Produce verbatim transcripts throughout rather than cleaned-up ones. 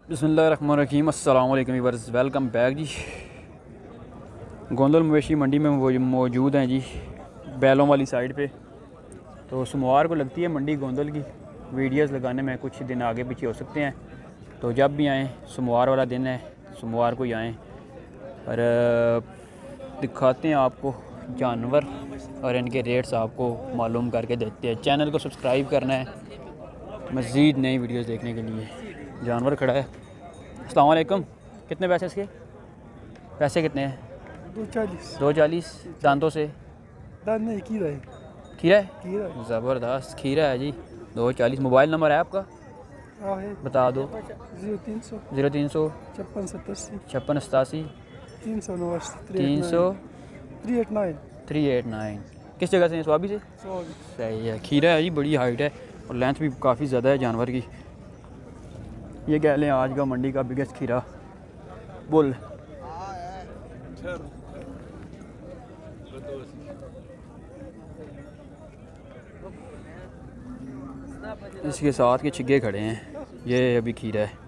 बिस्मिल्लाहिर्रहमानिर्रहीम अस्सलाम वालेकुम व्यूअर्स, वेलकम बैक जी। गोंदल मवेशी मंडी में वो मौजूद हैं जी, बैलों वाली साइड पे। तो सोमवार को लगती है मंडी गोंदल की। वीडियोस लगाने में कुछ दिन आगे पीछे हो सकते हैं, तो जब भी आएँ, सोमवार वाला दिन है, सोमवार को ही आएँ और दिखाते हैं आपको जानवर और इनके रेट्स आपको मालूम करके देते हैं। चैनल को सब्सक्राइब करना है मज़ीद नई वीडियोस देखने के लिए। जानवर खड़ा है। अस्सलाम वालेकुम। कितने पैसे इसके? पैसे कितने हैं? दो चालीस। दो चालीस दांतों से? दांत नहीं, खीरा है। खीरा है? खीरा ज़बरदस्त खीरा है जी। दो चालीस। मोबाइल नंबर है आपका? हाँ है। बता दो। जीरो तीन सौ ज़ीरो तीन सौ छप्पन सतासी छप्पन सतासी तीन सौ नवासी तीन सौ three eight nine three eight nine. किस जगह से हैं? स्वाबी से? सही है। खीरा है जी, बड़ी हाइट है और लेंथ भी काफ़ी ज़्यादा है जानवर की। ये कह लें आज का मंडी का बिगेस्ट खीरा बुल। इसके साथ के छिगे खड़े हैं। ये अभी खीरा है।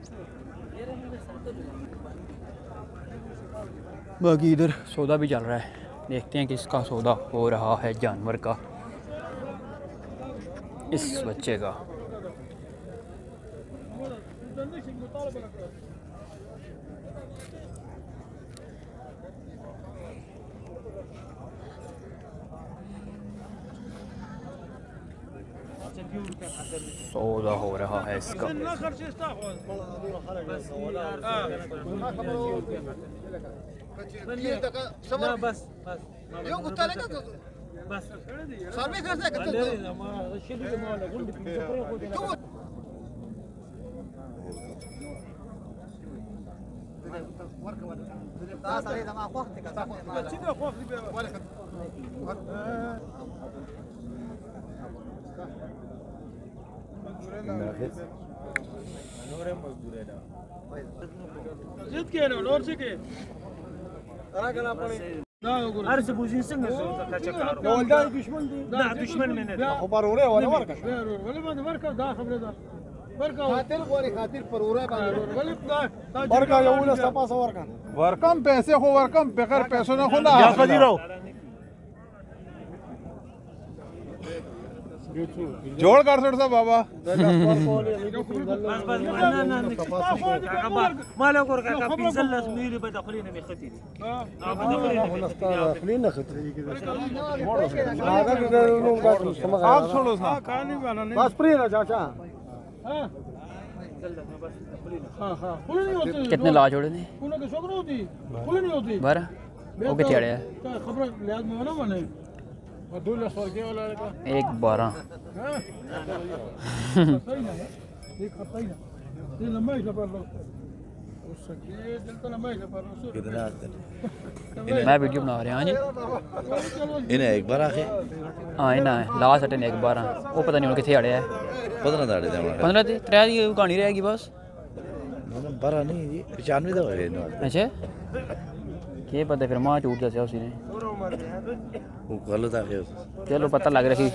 बाकी इधर सौदा भी चल रहा है, देखते हैं किसका सौदा हो रहा है। जानवर का, इस बच्चे का। सौदा हो रहा है इसका। जित के ना और से के अरा गला पड़े ना हर से पूछी संग बोलदा दुश्मन ना दुश्मन में नहीं खबर हो रहे वाला वर्क वाले बंद वर्क दा खबर दा वर्क खातिर गोरी खातिर परोरे वाले वर्क यौला सपा वर्क वर्कम पैसे हो वर्कम बगैर पैसों ना खुला या खदी रहो जोड़ कर छोड़ सा बाबा मालो कर का पिज़ल मेरी بدخلينا من ختي اه بدخلينا خلينا ختي كده आप छोड़ो सा कहानी वाला नहीं बस प्रिय ना चाचा हां हां हां फुल नहीं होती। कितने ला जोड़े ने? फुल के छोकरो होती फुल नहीं होती बारह। वो कितने आड़े है? खबर लिहाज में ना बने और दो लाख के वाला का एक बारह। सही ना एक खत्ता ही ना ये लंबा ही सफर लो उससे ये दिल तो लंबा ही सफर लो कितना मैं वीडियो बना रहा हूं जी। इन्हें एक बार आखे हाँ इन्हें लास्ट अटेन एक बारह। वो पता नहीं कितने आड़े है। पंद्रह दाड़े थे पंद्रह थे त्रै दी कहानी रहेगी बस। बारह नहीं जी पचानवे तो है। अच्छा क्या पता फिर माँ झूठ दसिया उसी ने। वो गलत आ गया। चलो पता लग रही।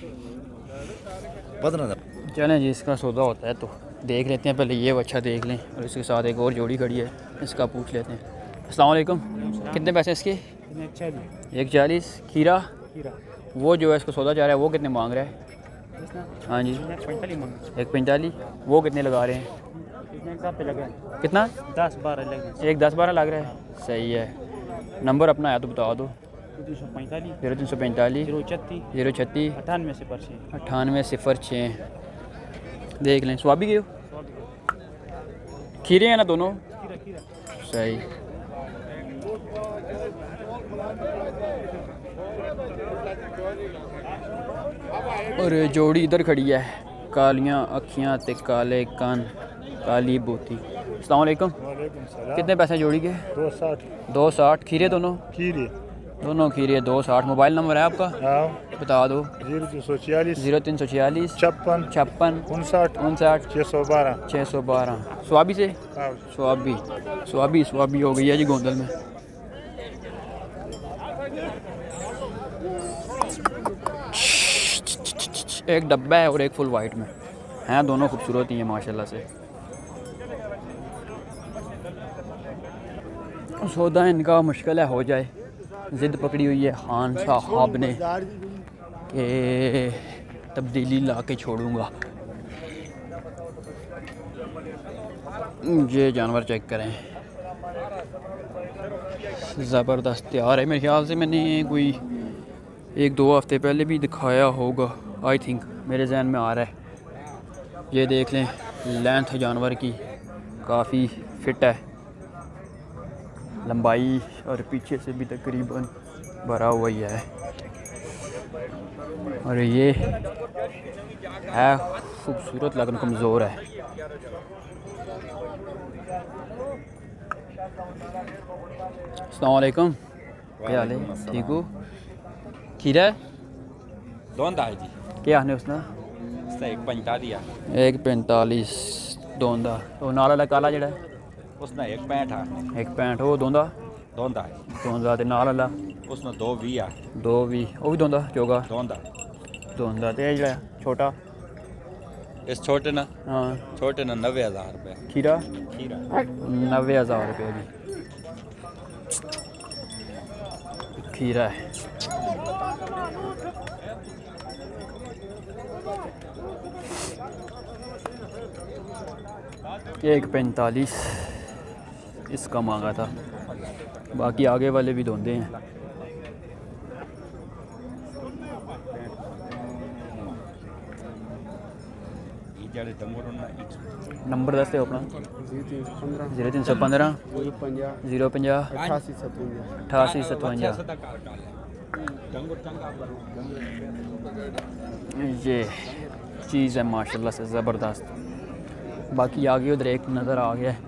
पंद्रह चलें जी, इसका सौदा होता है तो देख लेते हैं। पहले ये अच्छा देख लें और इसके साथ एक और जोड़ी खड़ी है, इसका पूछ लेते हैं। अस्सलाम वालेकुम। कितने पैसे इसके? एक चालीस। खीरा वो जो है इसको सौदा चाह रहा है, वो कितने मांग रहा है? हाँ जी एक पैंतालीस। वो कितने लगा रहे हैं? कितना? दस बारह लगे। एक दस बारह लग रहा है। सही है। नंबर अपना आया तो बता दो। तीन सौ पैंतालीस जीरो तीन सौ पैंतालीस जीरो छत्तीस जीरो छत्तीस अठानवे सिफर छः अट्ठानवे सिफर छः। देख लें। स्वाबी के हो? खीरे हैं ना दोनों? सही। और जोड़ी इधर खड़ी है, कालियाँ अखियाँ ते काले कान काली बोती। अस्सलाम वालेकुम। कितने पैसे जोड़ी के? दो साठ। दो साठ। खीरे दोनों? खीरे दोनों खीरे दो साठ। मोबाइल नंबर है आपका? हाँ बता दो। जीरो तीन सौ छियालीस जीरो तीन सौ छियालीस छप्पन छप्पन उनसठ उनसाठ छः सौ बारह छः सौ बारह। स्वाबी से? हाँ स्वाबी स्वाबी स्वाबी हो गई है जी गोंदल में। एक डब्बा है और एक फुल वाइट में हैं, दोनों खूबसूरत ही हैं माशाल्लाह से। सौदा इनका मुश्किल है हो जाए, ज़िद पकड़ी हुई है खान साहब ने कि तब्दीली ला के छोड़ूंगा। ये जानवर चेक करें, ज़बरदस्त तैयार है। मेरे ख्याल से मैंने कोई एक दो हफ्ते पहले भी दिखाया होगा, आई थिंक मेरे जहन में आ रहा है। ये देख लें, लेंथ जानवर की काफ़ी फिट है, लंबाई और पीछे से भी तकरीबन भरा हुआ ही है। और ये है खूबसूरत लेकिन कमज़ोर है। अस्सलाम वालेकुम, क्या हाल है? ठीक हो? खीरा है दोंदा है जी, क्या आने उसने? उसने एक पैंतालीस है, एक पैंतालीस दोंदा। तो नाल वाला काला जड़ा है उसने एक पैंठ है, एक पैंठ, वो दोंदा दोंदा है, दोंदा ते नाल वाला उसने दो भी है, दो भी, वो भी दोंदा चोगा दोंदा। दोंदा। ते जड़ा छोटा, इस छोटे ना हाँ छोटे ना नब्बे हज़ार रुपये खीरा खीरा। नब्बे हज़ार रुपये जी खीरा है। एक पैंतालीस इसका मांगा था, बाकी आगे वाले भी धोंदे हैं। नंबर दस दो अपना, जीरो तीन सौ पंद्रह जीरो पंजा अठासी सतवंजा। ये चीज़ है माशाल्लाह से ज़बरदस्त। बाकी आगे उधर एक नज़र आ गया है,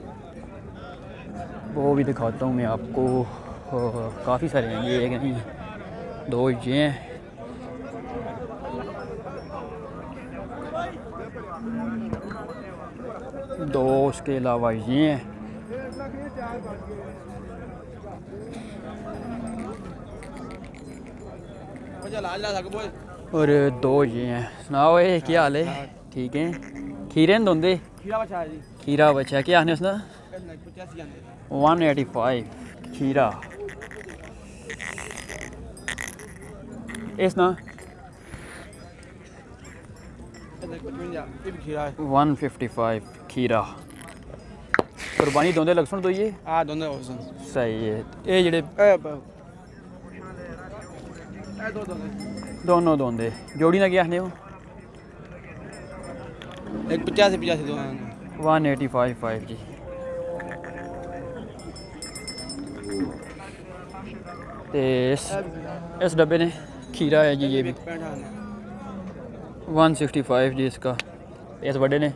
वो भी दिखाता हूँ मैं आपको। काफ़ी सारे हैं, ये एक नहीं दो ये हैं। दो उसके अलावा ये हैं। और दो ये हैं। सुनाओ ये क्या हाल है? ठीक है। खीरे न दोंदे? खीरा बचा क्या आने उसने? वन एटी फाइव खीरा। इस ना वन फिफ्टी फाइव खीरा। कुर्बानी दोंदे लग सुन तो ये हाँ दोंदे सही है। ये जड़े दोनों दोंदे जोड़ी ना क्या आने हो? एक पचासी पचासी दो वन एटी फाइव फाइव जी। ते इस इस डब्बे ने खीरा है जी, ये भी वन सिक्सटी फाइव जी इसका। इस बड़े ने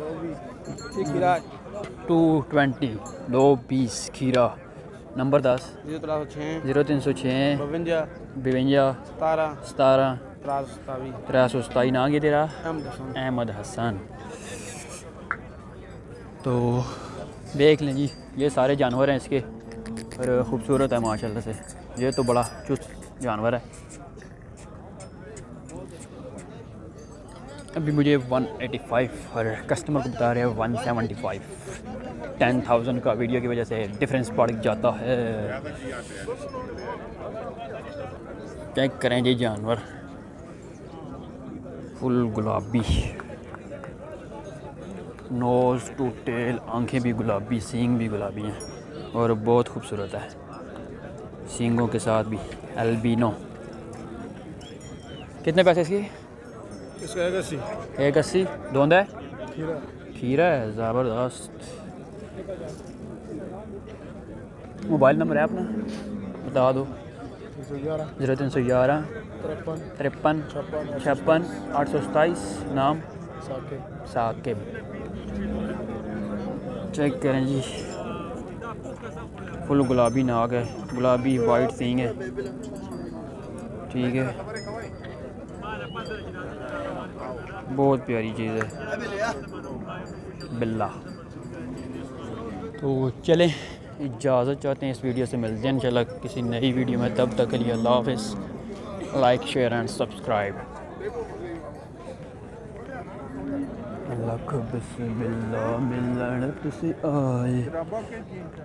टू ट्वेंटी दो बीस खीरा। नंबर दस जीरो तीन सौ छः बवंजा सतारह त्रै सौ सताई। ना क्या तेरा? अहमद हसन। तो देख लें जी, ये सारे जानवर हैं इसके, और ख़ूबसूरत है माशाल्लाह से। ये तो बड़ा चुस्त जानवर है। अभी मुझे वन एटी फाइव और कस्टमर को बता रहे हैं one seventy five. Ten thousand का वीडियो की वजह से डिफरेंस बढ़ जाता है। चेक करें जी जानवर, फुल गुलाबी, नोज़ टू टेल, आंखें भी गुलाबी, सींग भी गुलाबी हैं और बहुत खूबसूरत है। सींगों के साथ भी एल्बिनो। कितने पैसे इसकी? इसका एक अस्सी। एक अस्सी दोंदा है खीरा खीरा है ज़बरदस्त। मोबाइल नंबर है अपना बता दो। जीरो तीन सौ ग्यारह तिरपन छप्पन आठ सौ सताईस। नाम साकिब। चेक करें जी, फुल गुलाबी नाग है, गुलाबी वाइट सींग है। ठीक है, बहुत प्यारी चीज़ है बिल्ला। तो चलें, इजाज़त चाहते हैं, इस वीडियो से मिलते हैं इंशाल्लाह किसी नई वीडियो में। तब तक के लिए अल्लाह हाफ़िज़। Like share and subscribe. अल्लाह को बिस्मिल्लाह मिलन से आए।